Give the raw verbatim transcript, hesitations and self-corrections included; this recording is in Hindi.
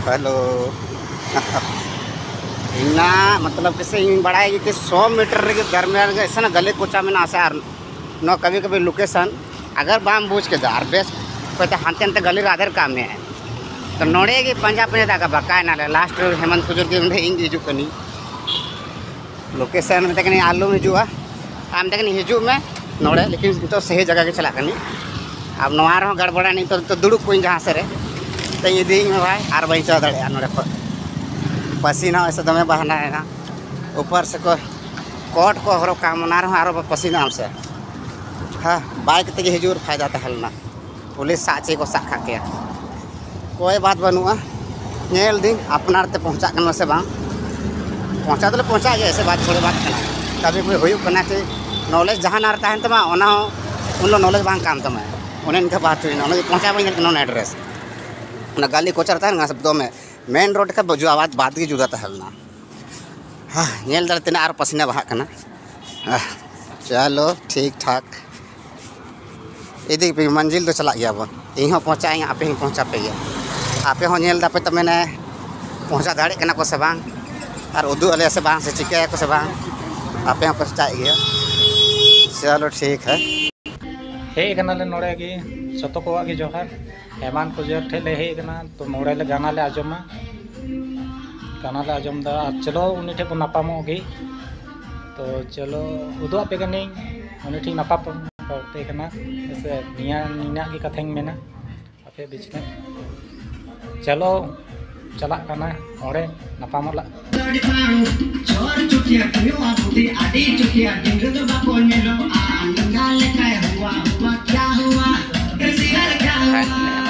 हेलो। इना मतलब किसे इन बड़ाई कि सौ मीटर के दरमियान ऐसा ना गले कोचा में ना आसार नो कभी कभी लोकेशन अगर बाम बूझ के दार बेस कोई तो हांते हांते गली आधर काम में है तो नोड़े की पंजा पंजा दाका बकाय ना लास्ट हेमंत कुजूर के में इंग हिजू कनी लोकेशन में तक आलू में हिजुआ आम तक हिजू में नोड़े लेकिन तो सही जगह के चला कनी अब नवार हो गड़बड़ा नहीं तो, तो दुड़ुक को जहाँ से रे तो ये दी में भाई आर बी चल दड़े नोड़े पर पसीना ऐसे दमे बहाना है ना ऊपर से को कोट को हरो काम ना रहो आरो पसीना हमसे हाँ बाइक तक हिजूर फायदा तहलना पुलिस साचे को साखा के कोई बात बनुआ नेल दिन अपना ते पहुँचा कर से बांग पहुँचा तो पहुँचा गया ऐसे बात थोड़ी बात करना कभी कोई हुई करना कि नॉलेज जहाँ ना रहता है तो मैं उन लोग नॉलेज बांग काम तो मैं उन्हें इनका बात हुई ना पहुँचा पाएंगे नॉन एड्रेस ना गाली को चलता है ना सब दो में मेन रोड का जो आवाज़ बात की जुदा तहलना हाँ नेल दर तेना और पसीना बहा करना चलो ठीक ठाक इदी पे मंजिल तो चला गया बन यहीं पहुँचाएंगे आप ही पहुँचा पे आपे हो नेल दापे तो मैंने पहुँचा दाड़े करना को से बांग और उदू अले से बांग से चिके को से बांग आपे हो पहुँचा गया चलो ठीक है हे कना ले नोड़े की सतो को की जोहार हेमान को जर ठेले हे कना तो नोड़े ले गाना ले आजमा गाना ले आजम दा चलो उनी ठे नापामो गी तो चलो उदू आपे कनी उनी ठे नापा ते कना ऐसे निया निना की कथेंग में ना आपे बीच में चलो चला कना ओरे नापामो ला छोर चुकिया किवा बुद्धि आदि चुकिया डिंग तो बापो नेलो आ नंगा ले काय हुआ हुआ क्या हुआ कैसी क्या हुआ